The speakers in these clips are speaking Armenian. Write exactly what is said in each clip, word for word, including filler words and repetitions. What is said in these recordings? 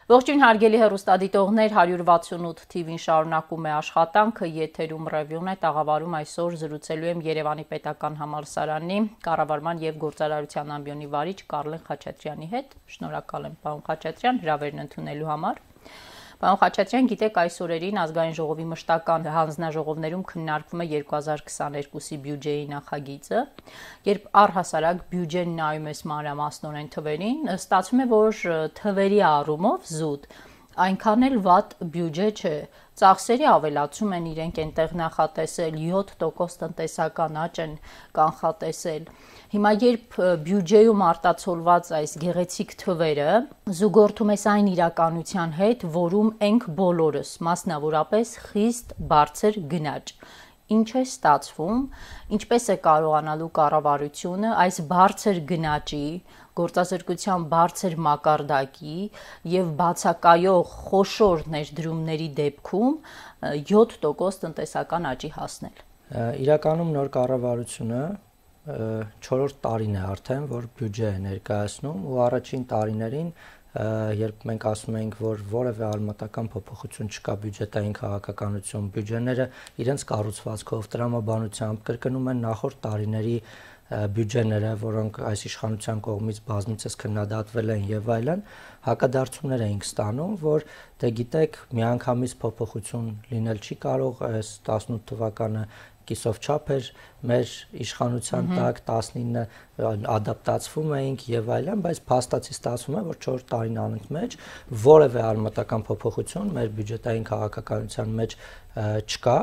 Ողջույն հարգելի հեռուստադիտողներ, one sixty-eight թիվին շարունակում է աշխատանքը, եթերում ռևյուն է, տաղավարում այսօր զրուցելու եմ Երևանի պետական համալսարանի կառավարման եւ գործարարության ամբիոնի վարիչ Կարլեն Խաչատրյանի հետ։ Շնորհակալ եմ, պարոն Խաչատրյան, հրավերն ընդունելու համար։ Պարոն Խաչատրյան, գիտեք, այս օրերին ազգային ժողովի մշտական հանձնաժողովներում քննարկվում է two thousand twenty-two բյուջեի նախագիծը, երբ առհասարակ բյուջեն նայում ես մանրամասնորեն թվերին, ստացվում է, որ թվերի առումով զուտ այնքան էլ վատ բյուջե չէ, ծախսերի ավելացում են իրենք այնտեղ նախատեսել, seven percent տնտեսական աճ են կանխատեսել։ Հիմա երբ բյուջեում արտացոլված այս գեղեցիկ թվերը զուգորդում ես այն իրականության հետ, որում ենք բոլորս, մասնավորապես խիստ բարձր գնաճ։ Ինչ է ստացվում, ինչպես է կարողանալու կառավարությունը այս բարձր գնաճի, գործազրկության բարձր մակարդակի եւ բացակայող խոշոր ներդրումների դեպքում seven percent տնտեսական աճի հասնել։ Իրականում նոր կառավարությունը չորրորդ տարին է արդեն, որ բյուջե է ներկայացնում ու առաջին տարիներին երբ մենք ասում ենք, որ որևէ արմատական փոփոխություն չկա բյուջետային քաղաքականություն, բյուջեները իրենց կառուցվածքով, տրամաբանությամբ կրկնում են նախորդ տարիների բյուջեները, որոնք այս իշխանության կողմից բազմիցս քննադատվել են եւ այլն, հակադարձումներ էինք ստանում, որ դե գիտեք, միանգամից փոփոխություն լինել չի կարող, այս eighteen թվականը կիսով չափ էր մեր իշխանության տակ, nineteen ադապտացվում էինք եւ այլն, բայց փաստացի ստացվում է, որ չորրորդ տարին անընդմեջ որևէ արմատական փոփոխություն մեր բյուջետային քաղաքականության մեջ չկա։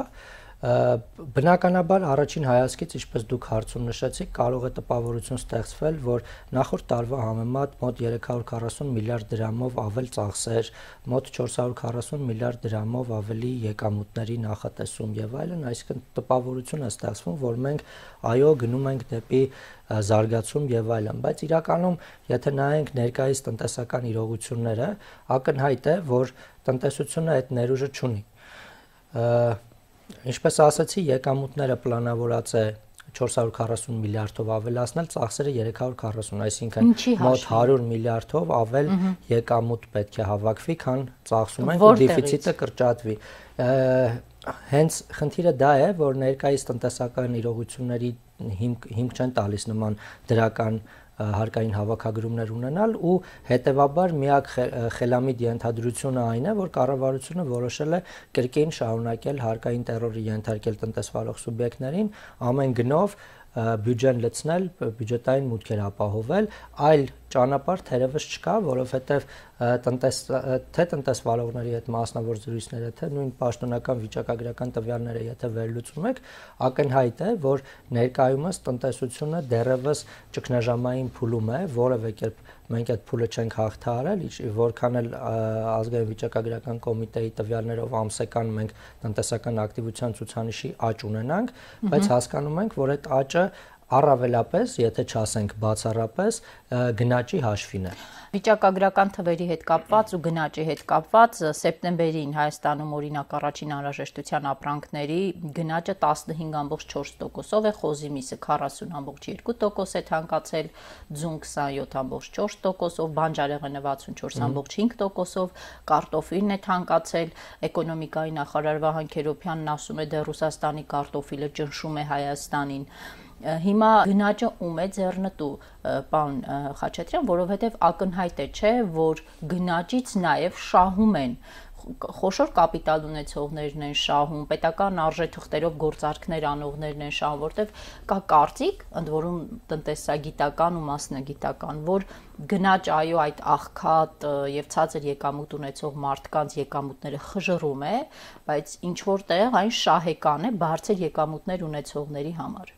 Բնականաբար առաջին հայացքից, ինչպես դուք հարցում նշեցիք, կարող է տպավորություն ստեղծվել, որ նախորդ տարվա համեմատ մոտ three hundred forty միլիարդ դրամով ավել ծախսեր, մոտ four hundred forty միլիարդ դրամով ավելի եկամուտների նախատեսում եւ այլն, այսինքն տպավորություն է ստեղծվում, որ մենք այո գնում ենք դեպի զարգացում եւ այլն, բայց իրականում եթե նայենք ներկայիս տնտեսական իրողությունները, ակնհայտ է, որ տնտեսությունը այդ ներուժը չունի։ Ինչպես ասացի, եկամուտները պլանավորած է four hundred forty միլիարդով ավելացնել, ծախսերը three hundred forty, այսինքն մոտ one hundred միլիարդով ավել եկամուտ պետք է հավաքվի, քան ծախսում ենք ու դեֆիցիտը կրճատվի։ Հենց խնդիրը դա է, որ ներկայիս տնտեսական իրողությունների հիմք չեն տալիս նման դրական հարկային հավաքագրումներ ունենալ ու հետևաբար միակ խելամիտ ենթադրությունը այն է, որ կառավարությունը որոշել է կրկին շարունակել հարկային տերորի ենթարկել տնտեսվարող սուբյեկտներին, ամեն գնով բյուջեն լցնել, բյուջետային մուտքեր ապահովել, այլ ճանապարհ թերևս չկա, որովհետև թե տնտեսվարողների հետ մասնավոր զրույցները, թե նույն պաշտոնական վիճակագրական տվյալները եթե վերլուծում եք, ակնհայտ է, որ ներկայումս տնտեսությունը դեռևս ճգնաժամային փուլում է, որևէ կերպ մենք այդ փուլը չենք հաղթահարել, որքան էլ ազգային վիճակագրական կոմիտեի տվյալներով ամսական մենք տնտեսական ակտիվության ցուցանիշի աճ ունենանք, բայց հասկանում ենք, որ այդ աճը առավելապես, եթե չասենք բացառապես, գնաճի հաշվին է։ Վիճակագրական թվերի հետ կապված ու գնաճի հետ կապված սեպտեմբերին Հայաստանում օրինակ առաջին անհրաժեշտության ապրանքների գնաճը fifteen point four տոկոսով է, խոզի միսը forty point two տոկոս է թանկացել, ձուն twenty-seven point four տոկոսով, բանջարեղենը sixty-four point five տոկոսով, կարտոֆիլն է թանկացել, էկոնոմիկայի նախարար Վահան Քերոբյանն ասում է, դեռ Ռուսաստանի կարտոֆիլը ճնշում է Հայաստանին։ Հիմա գնաճը ում է ձեռնտու, պարոն Խաչատրյան, որովհետև ակնհայտ է, չէ, որ գնաճից նաև շահում են խոշոր կապիտալ ունեցողներն են շահում, պետական արժեթղթերով գործարքներ անողներն են շահում, որտեղ կա կարծիք, ընդ որում տնտեսագիտական ու մասնագիտական, որ գնաճ այո այդ աղքատ եւ ցածր եկամուտ ունեցող մարդկանց եկամուտները խժռում է, բայց ինչ որտեղ այն շահեկան է բարձր եկամուտներ ունեցողների համար։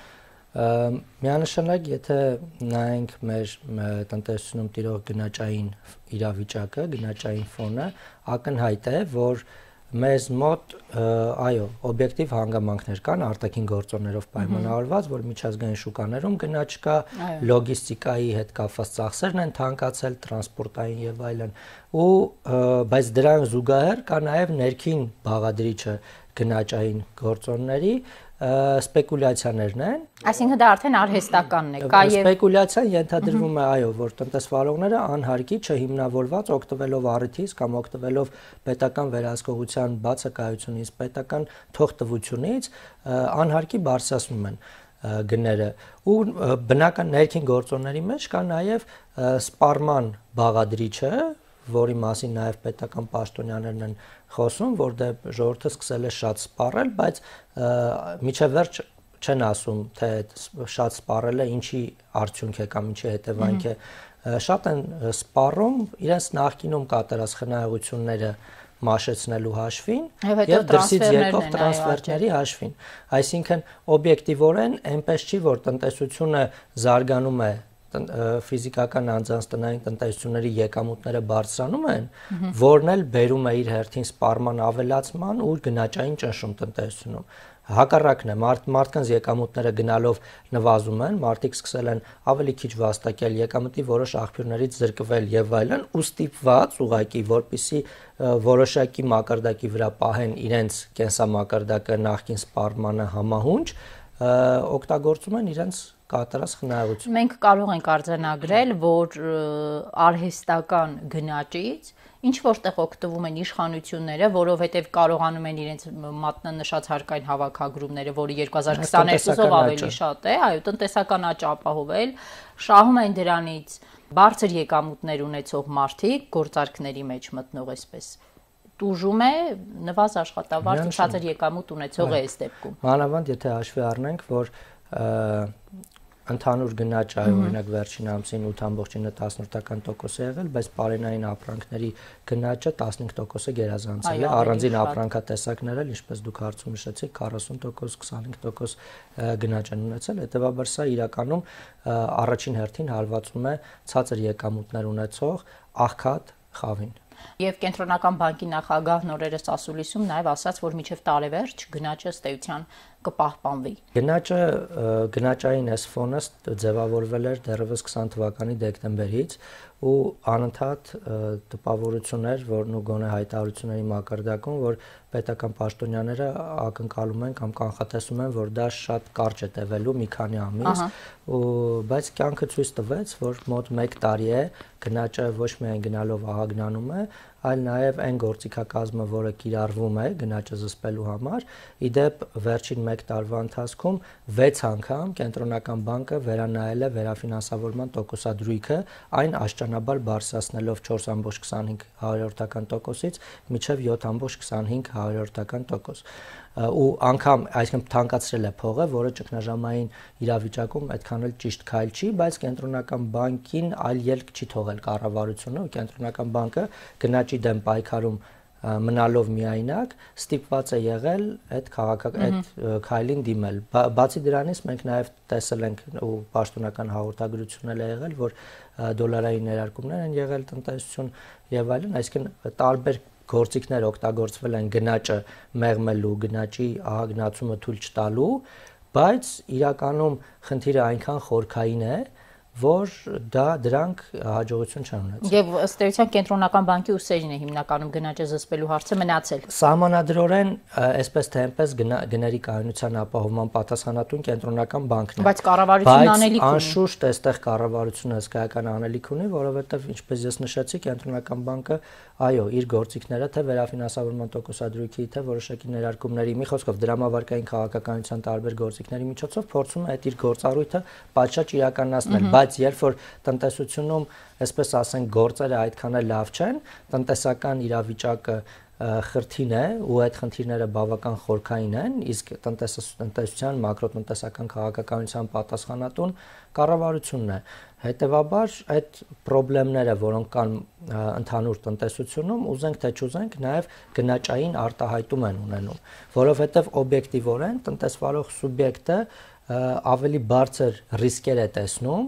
Միանշանակ, եթե նայենք մեր տնտեսությունում տիրող գնաճային իրավիճակը, գնաճային ֆոնը, ակնհայտ է, որ մեզ մոտ այո, օբյեկտիվ հանգամանքներ կան արտաքին գործոններով պայմանավորված, որ միջազգային շուկաներում գնաճ կա, լոգիստիկայի հետ կապված ծախսերն են թանկացել, տրանսպորտային եւ այլն, ու բայց դրան զուգահեռ կա նաեւ ներքին բաղադրիչը գնաճային գործոնների, սպեկուլյացիաներն են։ Այսինքն դա արդեն արհեստականն է, կա եւ սպեկուլյացիան ենթադրվում է, այո, որ տնտեսվարողները անհարկի չհիմնավորված օգտվելով առիթից կամ օգտվելով պետական վերահսկողության բացակայությունից, պետական թողտվությունից անհարկի բարձրացնում են գները ու բնական ներքին գործոնների մեջ կա նաև սպառման բաղադրիչը, որի մասին նաև պետական պաշտոնյաներն են խոսում, որտեղ ժողովուրդը սկսել է շատ սպառել, բայց միջև վերջ չեն ասում, թե շատ սպառելը ինչի արդյունք է կամ ինչի հետևանք է։ Շատ են սպառում իրենց նախկինում կատարած խնայողությունները մաշեցնելու հաշվին եւ դրսից եկող տրանսֆերների հաշվին։ Այսինքն օբյեկտիվորեն այնպես չի, որ տնտեսությունը զարգանում է, ֆիզիկական անձանց տնային տնտեսությունների եկամուտները բարձրանում են, որն էլ բերում է իր հերթին սպառման ավելացման ու գնաճային ճնշում տնտեսությունում։ Հակառակն է, մարդ, մարդկանց եկամուտները գնալով նվազում են, մարդիկ սկսել են ավելի քիչ վաստակել եկամտի որոշ աղբյուրներից զրկվել եւ այլն, ու ստիպված ուղղակի, որպիսի որոշակի մակարդակի վրա պահեն իրենց կենսամակարդակը նախկին սպառմանը համահունչ, օգտագործում են իրենց կատարած խնայողություն։ Մենք կարող ենք արձանագրել, որ արհեստական գնաճից ինչ որտեղ օգտվում են իշխանությունները, որովհետև կարողանում են իրենց մատնանշած հարկային հավաքագրումները, որը երկու հազար քսաներկուսով ավելի շատ է, այո, տնտեսական աճ ապահովել, շահում են դրանից բարձր եկամուտներ ունեցող մարդիկ գործարքների մեջ մտնող այսպես տուժում է նվազ աշխատավարձ ու ցածր եկամուտ ունեցող է այս դեպքում։ Մանավանդ եթե հաշվի առնենք, որ ընդհանուր գնաճը այո օրինակ վերջին ամսին ութ ամբողջ տասնորդական տոկոս է եղել, բայց բարենային ապրանքների գնաճը տասնհինգ տոկոս է գերազանցել է, առանձին ապրանքատեսակներ էլ, ինչպես դուք հարցում նշեցիք, քառասուն տոկոս, քսանհինգ տոկոս գնաճ են ունեցել, հետեւաբար սա իրականում առաջին հերթին հարվածում է ցածր եկամուտներ ունեցող աղքատ խավին։ Եվ կենտրոնական բանկի նախագահ նորերս ասուլիսում նաև ասաց, որ մինչև տարեվերջ գնաճը ըստ էության կպահպանվի։ Գնաճը գնաճային այս ֆոնը ձևավորվել էր դեռևս քսան թվականի դեկտեմբերից ու անընդհատ տպավորություն էր, որն ու գոնե հայտարարությունների մակարդակում, որ պետական պաշտոնյաները ակնկալում են կամ կանխատեսում են, որ դա շատ կարճ է տևելու մի քանի ամիս, ու բայց կյանքը ցույց տվեց, որ մոտ մեկ տարի է գնաճը ոչ միայն գնալով ահագնանում է, այլ նաև այն գործիքակազմը, որը կիրառվում է գնաճը զսպելու համար, իդեպ վերջին մեկ տարվա ընթացքում վեց անգամ կենտրոնական բանկը վերանայել է վերաֆինանսավորման տոկոսադրույքը, այն աշճանաբար բարձրացնելով չորս ամբողջ քսանհինգ հարյուրորդական տոկոսից մինչև յոթ ամբողջ քսանհինգ հարյուրորդական տոկոս։ Ու անգամ այսինքն թանկացրել է փողը, որը ճգնաժամային իրավիճակում այդքան էլ ճիշտ քայլ չի, բայց կենտրոնական բանկին այլ ելք չի թողել կառավարությունը, ու կենտրոնական բանկը գնաճի դեմ պայքարում մնալով միայնակ ստիպված է եղել այդ քաղաքական այդ քայլին դիմել։ Բացի դրանից մենք նաև տեսել ենք ու պաշտոնական հաղորդագրություն էլ է եղել, որ դոլարային ներարկումներ են եղել տնտեսություն եւ այլն, այսինքն տարբեր գործիքներ օգտագործվել են գնաճը մեղմելու, գնաճի ահագնացումը թույլ չտալու, բայց իրականում խնդիրը այնքան խորքային է, որ դա դրանք հաջողություն չեն ունեցել։ Եվ ըստ էության կենտրոնական բանկի ուսերին է հիմնականում գնաճը զսպելու հարցը մնացել։ Սահմանադրորեն այսպես թե այնպես գների կայունության ապահովման պատասխանատուն կենտրոնական բանկն է։ Բայց կառավարությունն անելիք ունի։ Բայց անշուշտ այստեղ կառավարությունը հսկայական անելիք ունի, որովհետև ինչպես ես նշեցի, կենտրոնական բանկը այո, իր գործիքները թե վերաֆինանսավորման տոկոսադրույքի, թե որոշակի ներարկումների, մի խոսքով դրամավարկային քաղաքականության տարբեր գործիքների միջոցով փորձում է այդ իր գործառույթը պատշաճ իրականացնել, բայց երբ որ տնտեսությունում, այսպես ասենք, գործերը այդքան էլ լավ չեն, տնտեսական իրավիճակը խրթին է ու այդ խնդիրները բավական խորքային են, իսկ տնտեսության մակրոտնտեսական քաղաքականության պատասխանատուն կառավարությունն է։ Հետևաբար այդ խնդիրները, որոնք կան ընդհանուր տնտեսությունում, ուզենք թե չուզենք, նաև գնաճային արտահայտում են ունենում, որովհետև օբյեկտիվորեն տնտեսվարող սուբյեկտը ավելի բարձր ռիսկեր է տեսնում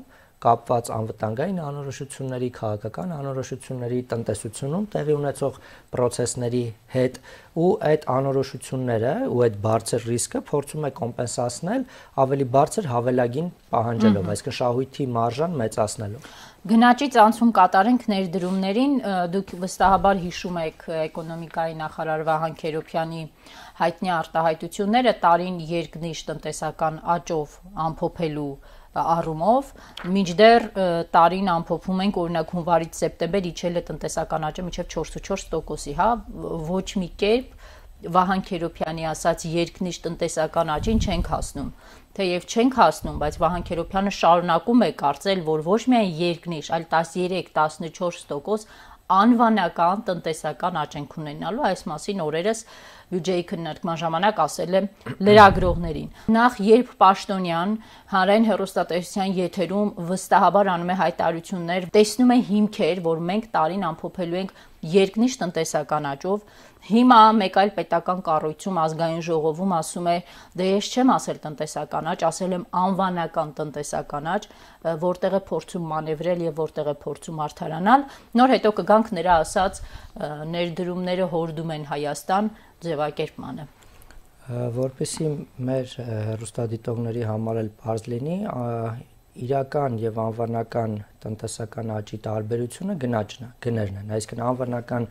կապված անվտանգային անորոշությունների, քաղաքական անորոշությունների, տնտեսությունում տեղի ունեցող process-ների հետ ու այդ անորոշությունները ու այդ բարձր ռիսկը փորձում է կոմպենսացնել ավելի բարձր հավելագին պահանջելով, այսինքն շահույթի մարժան մեծացնելով։ Գնաճից անցում կատարենք ներդրումներին, դուք վստահաբար հիշում եք էկոնոմիկայի նախարար Վահան Քերոբյանի հայտնի արտահայտությունները տարին երկնիշ տնտեսական աճով ամփոփելու առումով, մինչդեռ տարին ամփոփում ենք օրինակ հունվարից սեպտեմբեր իջել է տնտեսական աճը մինչև չորսունչորս տոկոսի, հա, ոչ մի կերպ Վահան Քերոբյանի ասած երկնիշ տնտեսական աճին չենք հասնում։ Թեև չենք հասնում, բայց Վահան Քերոբյանը շարունակում է կարծել, որ ոչ միայն երկնիշ, այլ տասներեք տասնչորս տոկոս անվանական տնտեսական աճ ենք ունենալու, այս մասին օրերս բյուջեի քննարկման ժամանակ ասել է լրագրողներին։ Նախ երբ Պաշտոնյան հանրային հեռուստատեսության եթերում վստահաբար անում է հայտարարություններ, տեսնում է հիմքեր, որ մենք տարին ամփոփելու ենք երկնիշ տնտեսական աճով, հիմա մեկ այլ պետական կառույցում ազգային ժողովում ասում է, դե ես չեմ ասել տնտեսական աճ, ասել եմ անվանական տնտեսական աճ, որտեղ է փորձում մանևրել եւ որտեղ է փորձում արդարանալ։ Նոր հետո կգանք նրա ասած ներդրումները հորդում են Հայաստան ձևակերպմանը։ Որպեսզի մեր հեռուստադիտողների համար էլ բարձ լինի, իրական եւ անվանական տնտեսական աճի տարբերությունը գնաճն է, գներն են, այսինքն անվանական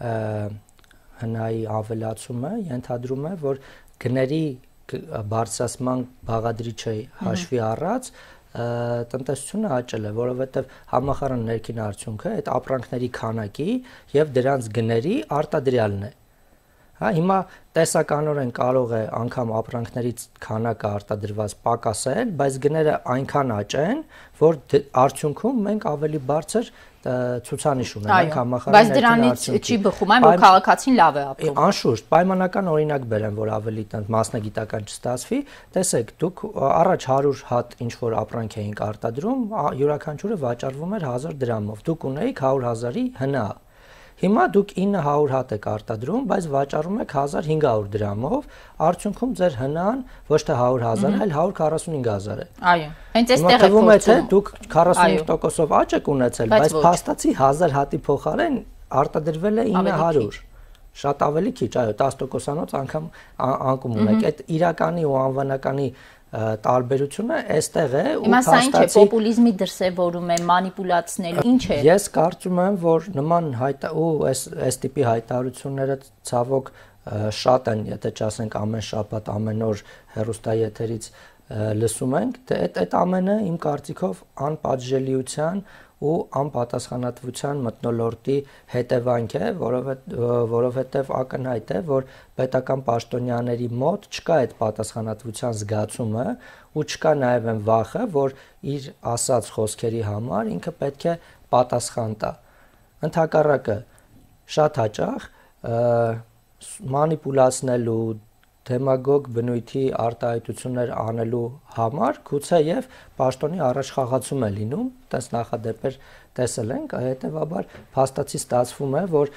հնայի ավելացումը ենթադրում է, որ գների բարձրացման բաղադրիչը հաշվի առած տնտեսությունը աճել է, որովհետև համախառն ներքին արդյունքը այդ ապրանքների քանակի եւ դրանց գների արտադրյալն է։ Հա, հիմա տեսականորեն կարող է անգամ ապրանքներից քանակը արտադրված պակասել, բայց գները այնքան աճեն, որ արդյունքում մենք ավելի բարձր ցուցանիշ ունենք համախառն։ Բայց դրանից չի բխում, այն որ քաղաքացին լավ է ապրում։ Անշուշտ, պայմանական օրինակ բերեմ, որ ավելի մասնագիտական չստացվի, տեսեք, դուք առաջ հարյուր հատ ինչ որ ապրանք էինք արտադրում, յուրաքանչյուրը վաճառվում էր հազար դրամով։ Դուք ունեիք հարյուր հազարի հնա։ Հիմա դուք ինը հարյուր հատ եք արտադրում, բայց վաճառում եք հազար հինգ հարյուր դրամով, արդյունքում ձեր հնան ոչ թե հարյուր հազար, այլ հարյուր քառասունհինգ հազար է։ Այո։ Հենց այստեղ է թվում է թե դուք քառասունհինգ տոկոսով աճ եք ունեցել, բայց փաստացի հազար հատի փոխարեն արտադրվել է ինը հարյուր։ Շատ ավելի քիչ, այո, տասը տոկոսանոց անգամ անկում ունեք։ Այդ իրականի ու անվանականի տարբերությունը այստեղ է ու Հիմա սա ինչ է, պոպուլիզմի դրսևորում է, մանիպուլացնելու, ինչ է։ Ես կարծում եմ, որ նման հայտ ու այս այս տիպի հայտարարությունները ցավոք շատ են, եթե չասենք ամեն շաբաթ, ամեն օր հեռուստաեթերից լսում ենք, թե այդ այդ ամենը իմ կարծիքով անպատժելիության ու անպատասխանատվության մթնոլորտի հետևանք է, որովհետև ակնհայտ է, որ պետական պաշտոնյաների մոտ չկա այդ պատասխանատվության զգացումը ու չկա նաև այն վախը, որ իր ասած խոսքերի համար ինքը պետք է պատասխան տա։ Ընդհակառակը շատ հաճախ մանիպուլացնելու դեմագոգ բնույթի արտահայտություններ անելու համար գուցե եւ պաշտոնի առաջխաղացում է լինում, տես նախադեպեր տեսել ենք, հետեւաբար փաստացի ստացվում է, որ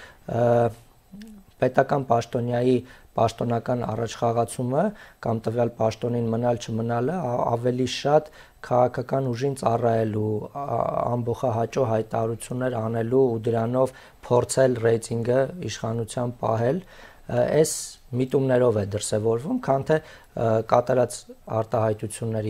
պետական պաշտոնյայի պաշտոնական առաջխաղացումը կամ տվյալ պաշտոնին մնալ չմնալը ավելի շատ քաղաքական ուժին ծառայելու, ամբողջահաճո հայտարարություններ անելու ու դրանով փորձել ռեյտինգը իշխանության պահել, այս միտումներով է դրսևորվում, քան թե կատարած արտահայտությունների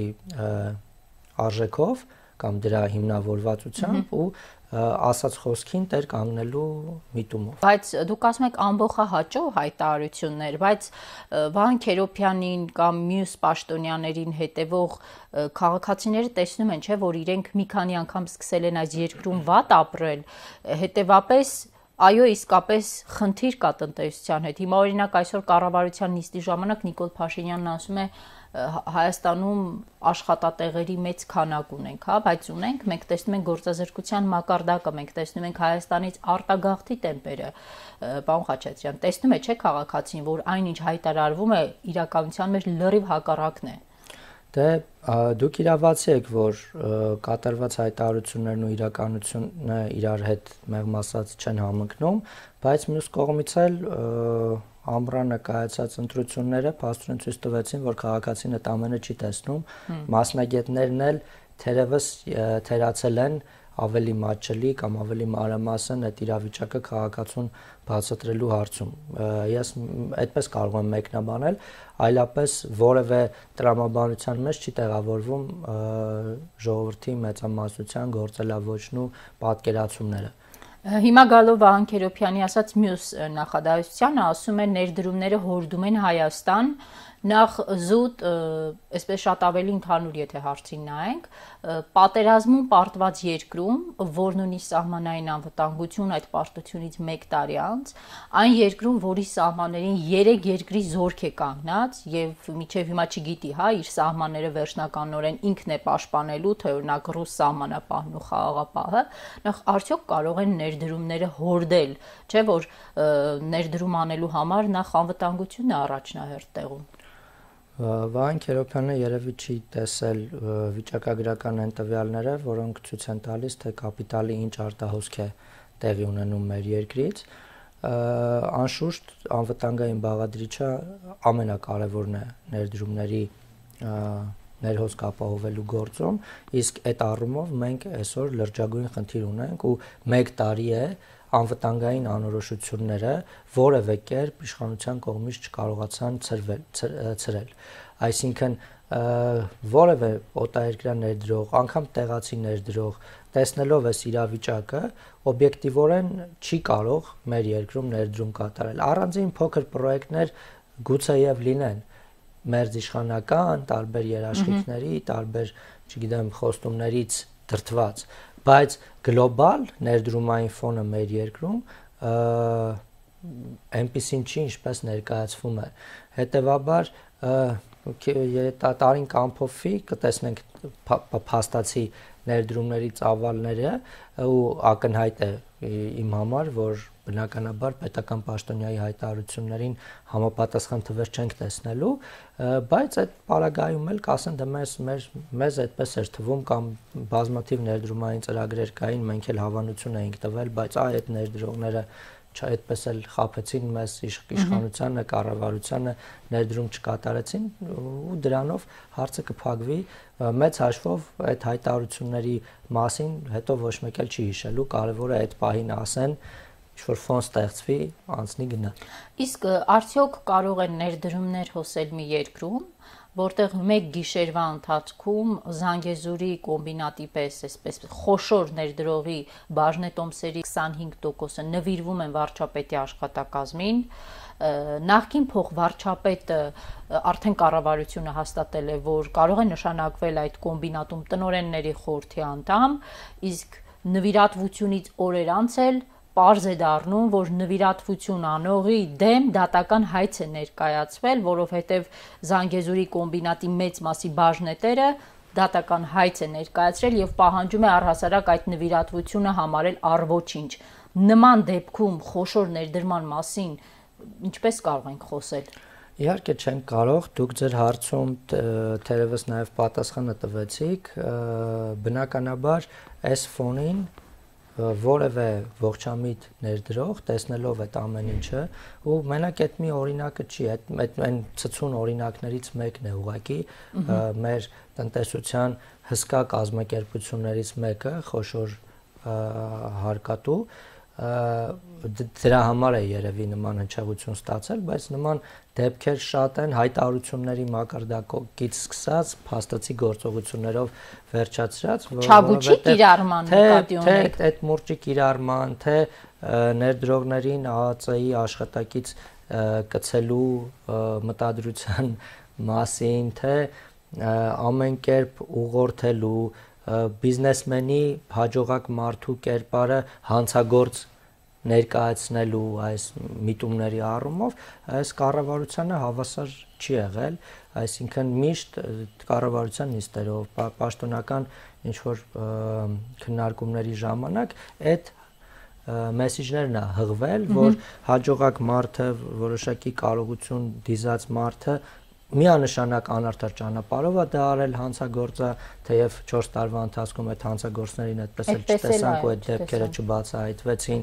արժեքով կամ դրա հիմնավորվածությամբ ու ասած խոսքին տեր կանգնելու միտումով։ Բայց դուք ասում եք ամբողջահաճո հայտարարություններ, բայց Վահան Քերոբյանին կամ մյուս պաշտոնյաներին հետևող քաղաքացիները տեսնում են, չէ, որ իրենք մի քանի անգամ սկսել են այս երկրում վատ ապրել, հետևապես այո, իսկապես խնդիր կա տնտեսության հետ։ Հիմա օրինակ այսօր կառավարության նիստի ժամանակ Նիկոլ Փաշինյանն ասում է Հայաստանում աշխատատեղերի մեծ քանակ ունենք, հա, բայց ունենք, մենք տեսնում ենք գործազրկության մակարդակը, մենք տեսնում ենք Հայաստանից արտագաղթի տեմպերը, պարոն Խաչատրյան, տեսնում եք, չէ՞ քաղաքացին, որ այնինչ հայտարարվում է իրականության մեջ լրիվ հակառակն է։ Դե դուք իրավացի եք, որ կատարված հայտարարություններն ու իրականությունը իրար հետ մեղմ ասած չեն համընկնում, բայց մյուս կողմից էլ ամռանը կայացած ընտրությունները փաստորեն ցույց տվեցին, որ քաղաքացին այդ ամենը չի տեսնում, մասնագետներն էլ թերևս թերացել են ավելի մատչելի կամ ավելի մանրամասն այդ իրավիճակը քաղաքացուն բացատրելու հարցում։ Ես այդպես կարող եմ մեկնաբանել, այլապես որևէ տրամաբանության մեջ չի տեղավորվում ժողովրդի մեծամասնության գործելավոճն ու պատկերացումները։ Հիմա գալով Վահան Քերոբյանի ասած մյուս նախադասությանը, ասում է ներդրումները հորդում են Հայաստան, նախ զուտ, այսպես շատ ավելի ընդհանուր, եթե հարցին նայենք, պատերազմում պարտված երկրում, որն ունի սահմանային անվտանգություն այդ պարտությունից մեկ տարի անց, այն երկրում, որի սահմաններին երեք երկրի զորք է կանգնած եւ մինչեւ հիմա չգիտի, հա, իր սահմանները վերջնականորեն ինքն է պաշտպանելու, թե օրինակ ռուս սահմանապահն ու խաղաղապահը, նախ արդյոք կարող են ներդրումները հորդել, չէ՞ որ ներդրում անելու համար նախ անվտանգությունն է առաջնահերթ տեղում։ Վահան Քերոբյանը երևի չի տեսել վիճակագրական այն տվյալները, որոնք ցույց են տալիս, թե կապիտալի ինչ արտահոսք է տեղի ունենում մեր երկրից։ Անշուշտ անվտանգային բաղադրիչը ամենակարևորն է ներդրումների ներհոսք ապահովելու գործում, իսկ այդ առումով մենք այսօր լրջագույն խնդիր ունենք ու մեկ տարի է անվտանգային անորոշությունները որևէ կերպ իշխանության կողմից չկարողացան ցրել։ Այսինքն որևէ օտարերկրյա ներդրող, անգամ տեղացի ներդրող, տեսնելով այս իրավիճակը, օբյեկտիվորեն չի կարող մեր երկրում ներդրում կատարել։ Առանձին փոքր պրոյեկտներ գուցեև լինեն մերձիշխանական, տարբեր երաշխիքների, տարբեր, չգիտեմ, խոստումներից դրդված, բայց գլոբալ ներդրումային ֆոնը մեր երկրում այնպիսին չի, ինչպես ներկայացվում է։ Հետևաբար տարին կամփոփվի, կտեսնենք փաստացի ներդրումների ծավալները ու ակնհայտ է իմ համար, որ բնականաբար պետական պաշտոնյայի հայտարարություններին համապատասխան թվեր չենք տեսնելու, բայց այդ պարագայում էլ կասեն դե մեզ մեզ այդպես էր թվում կամ բազմաթիվ ներդրումային ծրագրեր կային, մենք էլ հավանություն էինք տվել, բայց այ այդ ներդրողները այդպես էլ խաբեցին մեզ իշխանությանը, կառավարությանը ներդրում չկատարեցին ու դրանով հարցը կփակվի մեծ հաշվով այդ հայտարարությունների մասին հետո ոչ մեկ էլ չի հիշելու, կարևորը այդ պահին ասեն, ինչ-որ ֆոն ստեղծվի, անցնի գնա։ Իսկ արդյոք կարող են ներդրումներ հոսել մի երկրում, որտեղ մեկ գիշերվա ընթացքում Զանգեզուրի կոմբինատի պես, այսպես խոշոր ներդրողի բաժնետոմսերի քսանհինգ տոկոսը նվիրվում են վարչապետի աշխատակազմին, նախկին փոխվարչապետը արդեն կառավարությունը հաստատել է, որ կարող է նշանակվել այդ կոմբինատում տնօրենների խորհրդի անդամ, իսկ նվիրատվությունից օրեր անց էլ պարզ է դառնում, որ նվիրատվություն անողի դեմ դատական հայց է ներկայացվել, որովհետև Զանգեզուրի կոմբինատի մեծ մասի բաժնետերը դատական հայց է ներկայացրել եւ պահանջում է առհասարակ այդ նվիրատվությունը համարել առ-ոչինչ։ Նման դեպքում խոշոր ներդրման մասին ինչպես կարող ենք խոսել։ Իհարկե չենք կարող, դուք ձեր հարցում թերևս նաեւ պատասխանը տվեցիք, բնականաբար այս ֆոնին որևէ ողջամիտ ներդրող տեսնելով այդ ամեն ինչը ու մենակ այդ մի օրինակը չի, այդ այն ցցուն օրինակներից մեկն է ուղղակի մեր տնտեսության հսկա կազմակերպություններից մեկը խոշոր հարկատու դրա համար է երևի նման հնչեղություն ստացել, բայց նման դեպքեր շատ են հայտարարությունների մակարդակից սկսած փաստացի գործողություններով վերջացրած, որովհետեւ կիրառման նկատի ունեք, թե այդ մուրճի կիրառման, թե ներդրողներին ԱԱԾ-ի աշխատակից կցելու մտադրության մասին, թե ամեն կերպ ուղղորդելու բիզնեսմենի հաջողակ մարդու կերպարը հանցագործ ներկայացնելու այս միտումների առումով այս կառավարությանը հավասար չի եղել, այսինքն միշտ կառավարության նիստերով, պաշտոնական ինչ-որ քննարկումների ժամանակ այդ մեսիջներն է հղվել, որ հաջողակ մարդը, որոշակի կարողություն դիզած մարդը միանշանակ անարդար ճանապարհով է դա արել հանցագործը, թեև չորս տարվա ընթացքում այդ հանցագործներին այդպես էլ չտեսանք ու այդ դեպքերը չբացահայտվեցին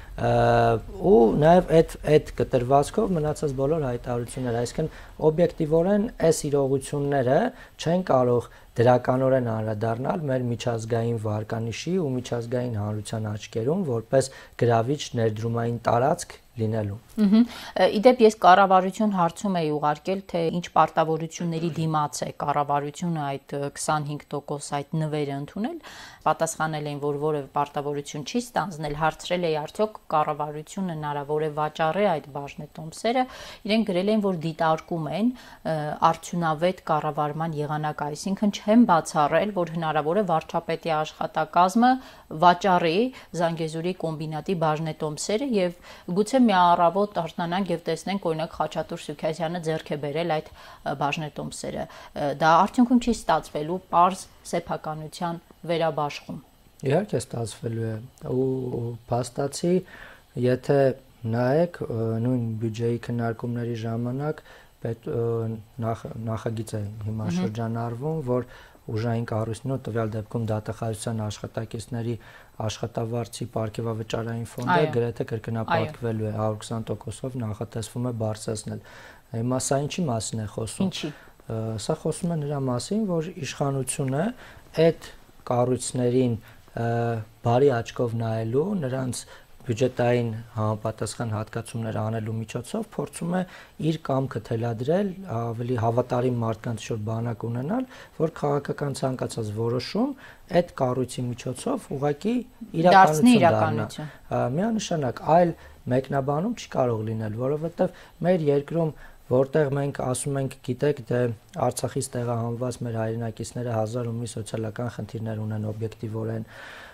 ու նաև այդ այդ կտրվածքով մնացած բոլոր հայտարարությունները, այսինքն օբյեկտիվորեն այս իրողությունները չեն կարող դրականորեն անդրադառնալ մեր միջազգային վարկանիշի ու միջազգային հանրության աչքերում որպես գրավիչ ներդրումային տարածք լինելու։ Իդեպ ես կառավարություն հարցում էի ուղարկել, թե ինչ պարտավորությունների դիմաց է կառավարությունը այդ քսանհինգ տոկոս այդ նվերը ընդունել, պատասխանել էին, որ որևէ պարտավորություն չի ստանձնել, հարցրել էի արդյոք կառավարությունը հնարավոր է վաճառի այդ բաժնետոմսերը, իրենք գրել էին, որ դիտարկում են արդյունավետ կառավարման եղանակ, այսինքն չեն բացառել, որ հնարավոր է վարչապետի աշխատակազմը վաճառի Զանգեզուրի կոմբինատի բաժնետոմսերը եւ գուցե մի առավոտ արթնանանք եւ տեսնենք օրինակ Խաչատուր Սուքյասյանը ձեռք է բերել այդ բաժնետոմսերը, դա արդյունքում չի ստացվելու պարզ սեփականության վերաբաշխում։ Իհարկե ստացվելու է ու փաստացի, եթե նայեք նույն բյուջեի քննարկումների ժամանակ պետ նախագիծ է հիմա շրջանառվում, որ ուժային կառույցն ու տվյալ դեպքում դատախազության աշխատակիցների աշխատավարձի պարգևավճարային ֆոնդը գրեթե կրկնապատկվելու է հարյուր քսան տոկոսով նախատեսվում է բարձրացնել։ Հիմա սա ինչի մասին է խոսում։ Ինչի։ Սա խոսում է նրա մասին, որ իշխանությունը այդ կառույցներին բարի աչքով նայելու, նրանց բյուջետային համապատասխան հատկացումներ անելու միջոցով փորձում է իր կամքը թելադրել, ավելի հավատարիմ մարդկանց շուտ բանակ ունենալ, որ քաղաքական ցանկացած որոշում այդ կառույցի միջոցով ուղղակի իրականություն դառնա։ Միանշանակ այլ մեկնաբանում չի կարող լինել, որովհետև մեր երկրում որտեղ մենք ասում ենք, գիտեք, դե Արցախից տեղահանված մեր հայրենակիցները հազար ու մի սոցիալական խնդիրներ ունեն օբյեկտիվորեն,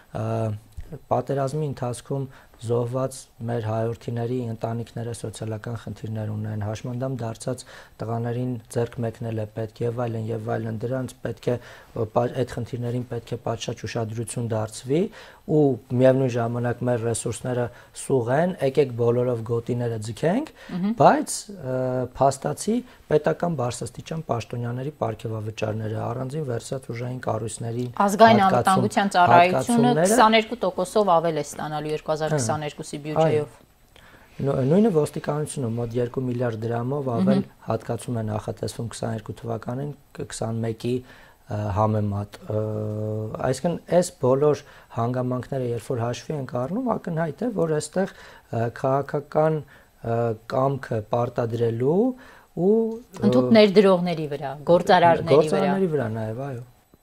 պատերազմի ընթացքում զոհված մեր հայրենիների ընտանիքները սոցիալական խնդիրներ ունեն, հաշմանդամ դարձած տղաներին ձեռք մեկնել է պետք եւ այլն եւ այլն, դրանց պետք է այդ խնդիրներին պետք է պատշաճ ուշադրություն դարձվի ու միևնույն ժամանակ մեր ռեսուրսները սուղ են, եկեք բոլորով գոտիները ձգենք, բայց փաստացի պետական բարձրաստիճան պաշտոնյաների պարգևավճարները առանձին վերցած ուժային կառույցների ազգային անվտանգության ծառայությունը քսաներկու տոկոսով ավել է ստանալու երկու հազար քսաներկուի բյուջեով։ Նույնը ոստիկանությունը մոտ երկու միլիարդ դրամով ավել հատկացում է նախատեսվում քսաներկու թվականին քսանմեկի համեմատ, այսինքն այս բոլոր հանգամանքները երբ որ հաշվի ենք առնում, ակնհայտ է, որ այստեղ քաղաքական կամքը պարտադրելու ու ընդհանուր ներդրողների վրա, գործարարների վրա, գործարարների վրա նաև, այո։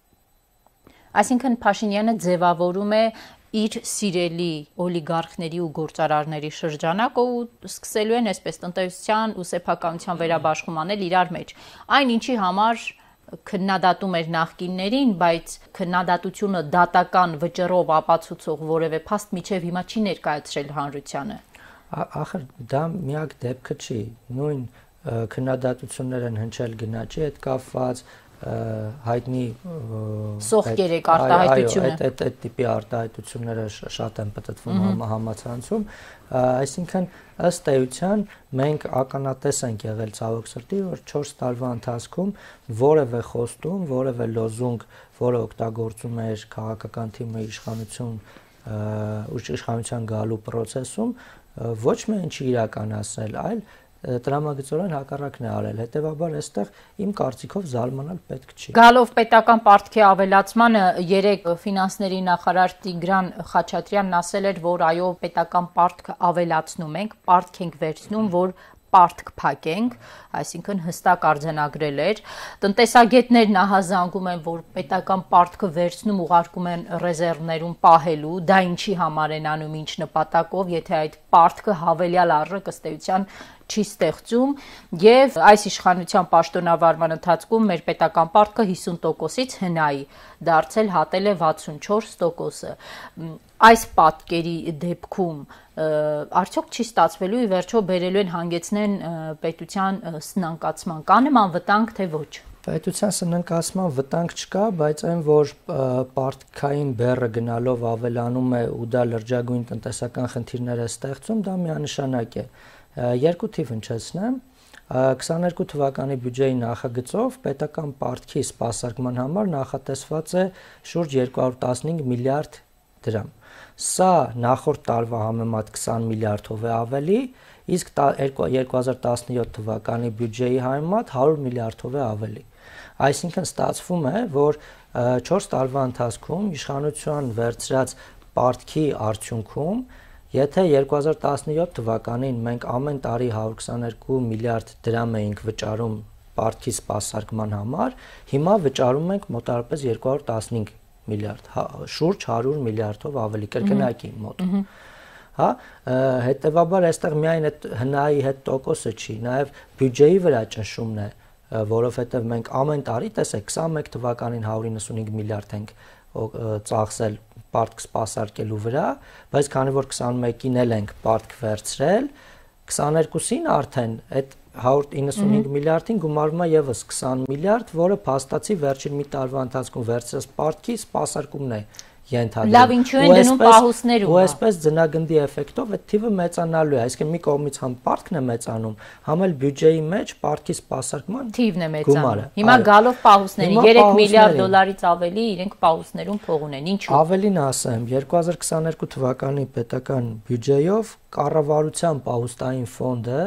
Այսինքն Փաշինյանը ձևավորում է իր սիրելի օլիգարխների ու գործարարների շրջանակը ու սկսելու են այսպես տնտեսության ու սեփականության վերաբաշխում անել իրար մեջ։ Այն ինչի համար քննադատում էր նախկիններին, բայց քննադատությունը դատական վճռով ապացուցող որևէ փաստ միջև հիմա չի ներկայացրել հանրությանը։ Ախր դա միակ դեպքը չի։ Նույն քննադատություններ են հնչել գնաճի հետ կապված, հայտնի սոխկեր եք արտահայտությունը։ Այո, այդ այդ տիպի արտահայտությունները շատ են պատտվում համացանցում, այսինքն ըստ էության մենք ականատես ենք եղել ցավոք սրտի, որ չորս տարվա ընթացքում որևէ խոստում, որևէ լոզունգ, որը օգտագործում էր քաղաքական թիմը իշխանություն իշխանության գալու process-ում, ոչ միայն չի իրականացնել, այլ տրամագծորեն հակառակն է արել, հետևաբար այստեղ իմ կարծիքով զարմանալ պետք չի։ Գալով պետական պարտքի ավելացմանը երեք ֆինանսների նախարար Տիգրան Խաչատրյանն ասել էր, որ այո, պետական պարտքը ավելացնում ենք, պարտք ենք վերցնում, որ պարտք փակենք, այսինքն հստակ արձանագրել էր։ Տնտեսագետներ նահազանգում են, որ պետական պարտքը վերցնում ուղարկում են ռեզերվներում պահելու, դա ինչի համար են անում, ինչ նպատակով, եթե այդ պարտքը հավելյալ արժեք ըստ էության չի ստեղծում եւ այս իշխանության պաշտոնավարման ընթացքում մեր պետական պարտքը հիսուն տոկոսից հնայի դարձել հատել է վաթսունչորս տոկոսը։ Այս պատկերի դեպքում արդյոք չի ստացվելու ի վերջո բերելու են հանգեցնեն պետության սնանկացման, կա նման վտանգ թե ոչ։ Պետության սնանկացման վտանգ չկա, բայց այն որ պարտքային բեռը գնալով ավելանում է ու դա լրջագույն տնտեսական խնդիրներ է ստեղծում, դա միանշանակ է։ Երկու թիվ հնչեցնեմ, քսաներկու թվականի բյուջեի նախագծով պետական պարտքի սպասարկման համար նախատեսված է շուրջ երկու հարյուր տասնհինգ միլիարդ դրամ։ Սա նախորդ տարվա համեմատ քսան միլիարդով է ավելի, իսկ երկու հազար տասնյոթ թվականի բյուջեի համեմատ հարյուր միլիարդով է ավելի։ Այսինքն ստացվում է, որ չորս տարվա ընթացքում իշխանության վերցրած պարտքի արդյունքում, եթե երկու հազար տասնյոթ թվականին մենք ամեն տարի հարյուր քսաներկու միլիարդ դրամ էինք վճարում պարտքի սպասարկման համար, հիմա վճարում ենք մոտավորապես երկու հարյուր տասնհինգ միլիարդ, շուրջ հարյուր միլիարդով ավելի, կրկնակի մոտ։ Հա, հետևաբար այստեղ միայն այդ հնայի հետ տոկոսը չի, նաև բյուջեի վրա ճնշումն է, որովհետև մենք ամեն տարի, տեսեք, քսանմեկ թվականին հարյուր իննսունհինգ միլիարդ ենք ծախսել պարտք սպասարկելու վրա, բայց քանի որ քսանմեկին էլ ենք պարտք վերցրել, քսաներկուսին արդեն այդ հարյուր իննսունհինգ միլիարդին գումարվում է եւս քսան միլիարդ, որը փաստացի վերջին մի տարվա ընթացքում վերցրած պարտքի սպասարկումն է ենթադրում։ Լավ, ինչու են դնում պահուստներում։ Ու այսպես ձնագնդի էֆեկտով այդ թիվը մեծանալու է, այսինքն մի կողմից համ պարտքն է մեծանում, համ էլ բյուջեի մեջ պարտքի սպասարկման թիվն է մեծանում։ Հիմա գալով պահուստների երեք միլիարդ դոլարից ավելի իրենք պահուստներում փող ունեն։ Ինչու։ Ավելին ասեմ, երկու հազար քսաներկու թվականի պետական բյուջեով կառավարության պահուստային ֆոնդը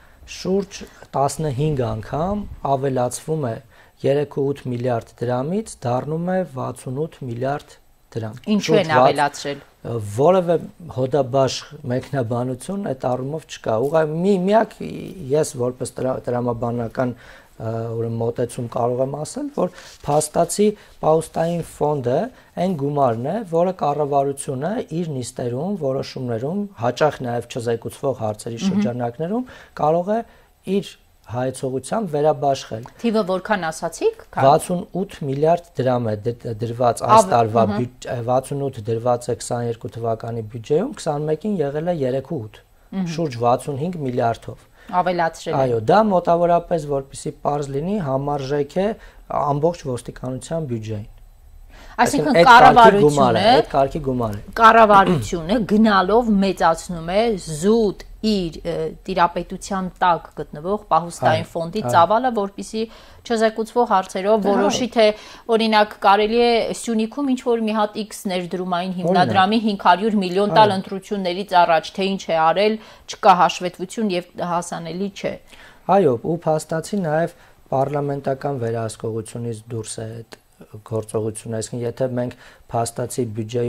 շուրջ տասնհինգ անգամ ավելացվում է երեք կողմ ութ միլիարդ դրամից դառնում է վաթսունութ միլիարդ դրամ։ Ինչու են ավելացրել։ Որևէ հոդաբաշխ մեկնաբանություն այդ առումով չկա։ Ուղղակի մի միակ ես որպես տրամաբանական ուրեմն մոտեցում կարող եմ ասել, որ փաստացի պահուստային ֆոնդը այն գումարն է, որը կառավարությունը իր նիստերում, որոշումներում, հաճախ նաև չզեկուցվող հարցերի շրջանակներում կարող է իր հայեցողությամբ վերաբաշխել։ Թիվը որքան ասացիք։ վաթսունութ միլիարդ դրամ է դրված այս տարվա, վաթսունութ դրված է քսաներկու թվականի բյուջեում, քսանմեկին եղել է երեք կողմ ութ, շուրջ վաթսունհինգ միլիարդով։ Ավելացրել է։ Այո, դա մոտավորապես որպեսզի պարզ լինի, համարժեք է ամբողջ ոստիկանության բյուջեին։ Այսինքն կառավարությունը, այդ կարգի գումարը։ Կառավարությունը գնալով մեծացնում է զուտ իր տիրապետության տակ գտնվող պահուստային ֆոնդի ծավալը, որպեսզի չզեկուցվող հարցերով որոշի թե օրինակ կարելի է Սյունիքում ինչ որ մի հատ X ներդրումային հիմնադրամի հինգ հարյուր միլիոն տալ ընտրություններից առաջ, թե ինչ է արել, չկա հաշվետվություն եւ հասանելի չէ։ Այո, ու փաստացի նաև պարլամենտական վերահսկողությունից դուրս է այդ գործողությունը, այսինքն եթե մենք փաստացի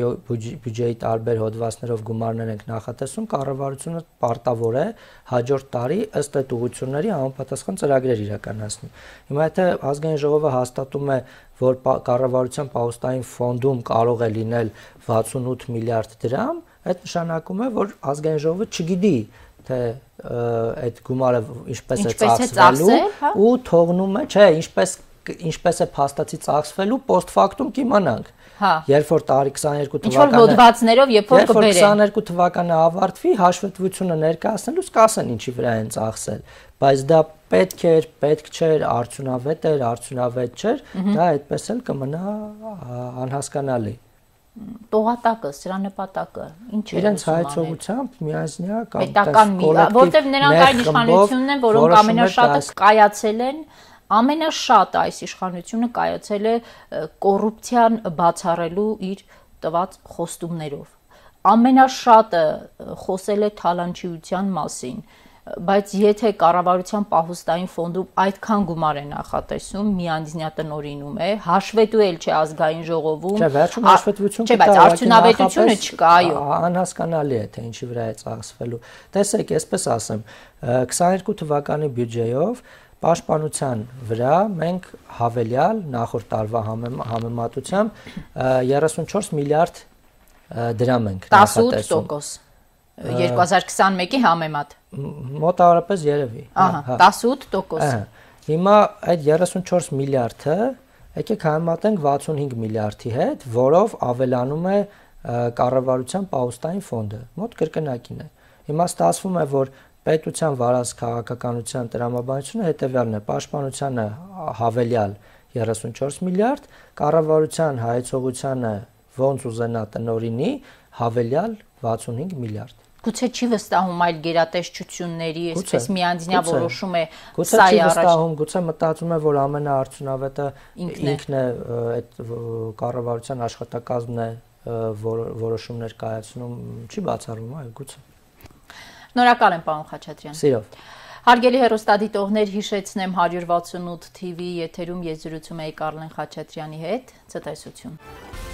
բյուջեի տարբեր հոդվածներով գումարներ ենք նախատեսում, կառավարությունը պարտավոր է հաջորդ տարի ըստ այդ ուղղությունների համապատասխան ծրագրեր իրականացնի։ Հիմա եթե ազգային ժողովը հաստատում է, որ կառավարության պահուստային ֆոնդում կարող է լինել վաթսունութ միլիարդ դրամ, այդ նշանակում է, որ ազգային ժողովը չգիտի թե այդ գումարը ինչպես է ծախսվելու ու թողնում է, չէ, ինչպես ինչպես է փաստացի ծախսվելու post factum կիմանանք։ Հա։ Երբ որ տարի քսաներկու թվականը ինչ որ հոդվածներով երբ որ կբերեն։ քսաներկու թվականը ավարտվի, հաշվետվությունը ներկայացնելուց կասեն ինչի վրա են ծախսել, բայց դա պետք էր, պետք չէր, արդյունավետ էր, արդյունավետ չէր, դա այդպես էլ կմնա անհասկանալի։ Տողատակը, սրա նպատակը ինչ է։ Իրենց հայեցողությամբ միանձնյա կամ պետական, որտեղ նրանք այն իշխանությունն են, որոնք ամենաշատը կայացել են, ամենաշատը այս իշխանությունը կայացել է կոռուպցիան բացառելու իր տված խոստումներով։ Ամենաշատը խոսել է թալանչիության մասին, բայց եթե կառավարության պահուստային ֆոնդում այդքան գումար է նախատեսում, միանձնյա տնօրինում է, հաշվետու էլ չէ ազգային ժողովում։ Չէ, վերջում հաշվետվություն կա, բայց արդյունավետությունը չկա, այո։ Անհասկանալի է թե ինչի վրա է ծախսվելու։ Տեսեք, այսպես ասեմ, քսաներկու թվականի բյուջեով Պաշտպանության վրա մենք հավելյալ նախորդ տարվա համեմատությամբ երեսունչորս միլիարդ դրամ ենք նախատեսում։ տասնութ տոկոս երկու հազար քսանմեկի համեմատ։ Մոտավորապես երևի։ Ահա, տասնութ տոկոս։ Հիմա այդ երեսունչորս միլիարդը եկեք համեմատենք վաթսունհինգ միլիարդի հետ, որով ավելանում է կառավարության պահուստային ֆոնդը։ Մոտ կրկնակին է։ Հիմա ստացվում է, որ պետության վարած քաղաքականության տրամաբանությունը հետևյալն է, պաշտպանությանը հավելյալ երեսունչորս միլիարդ, կառավարության հայեցողությանը ոնց ուզենա տնօրինի հավելյալ վաթսունհինգ միլիարդ։ Գուցե չի վստահում այլ գերատեսչությունների, այսպես միանձնյա որոշում է սա չի վստահում, գուցե մտածում է, որ ամենաարդյունավետը ինքն է այդ կառավարության աշխատակազմն է որոշումներ կայացնում, չի բացառվում, այո, գուցե։ Շնորհակալ եմ, պարոն Խաչատրյան։ Սիրով։ Հարգելի հեռուստադիտողներ, հիշեցնեմ հարյուր վաթսունութ թիվի եթերում ես զրուցում էի Կարլեն Խաչատրյանի հետ, ցտեսություն։